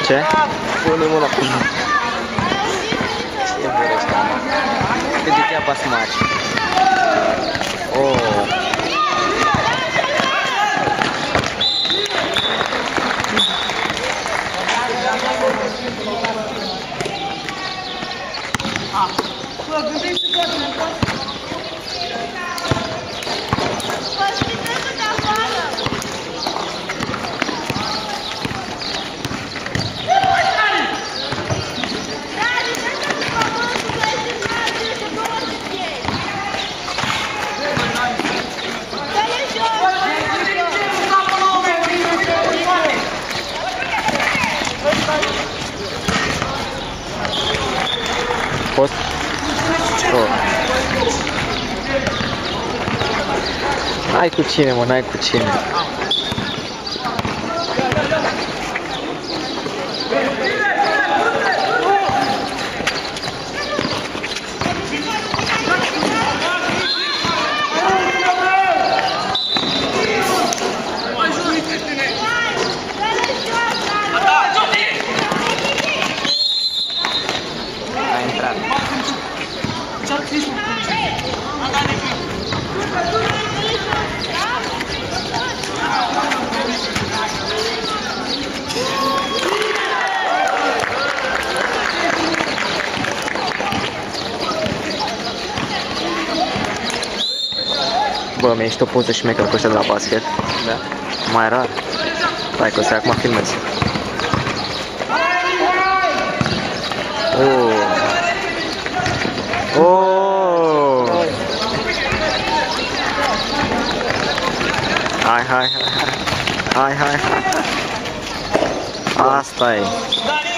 Ce? Pune mâna pe mine. Ce vorbește? Cât de te-a basmat? Oh. Poți? Oh. N-ai cu cine, mă, n-ai cu cine. A intrat. Bă, mi-ai ieșit o poză și mecă cu ăștia de la basket. Da. Mai rar. Hai că o să acum filmez. Oh. Oh. Hai. Asta e.